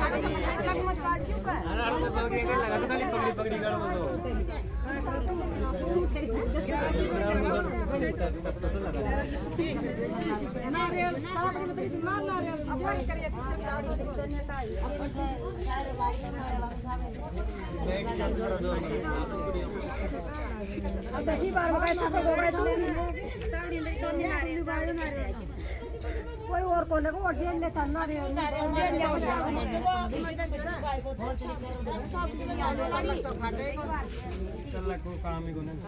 कोई और को लगा और जेल ले करना रे चल को काम ही कोने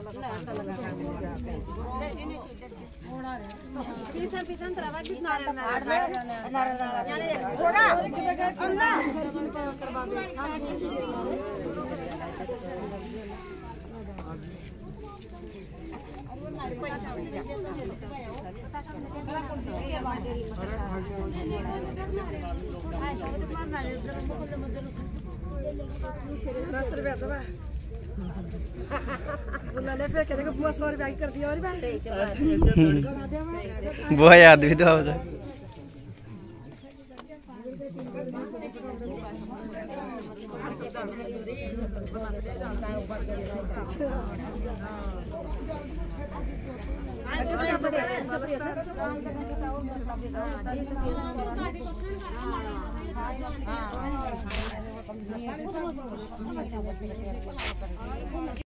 पीछे पीछे तरवा जितना यानी छोड़ा अल्लाह वो याद भी तो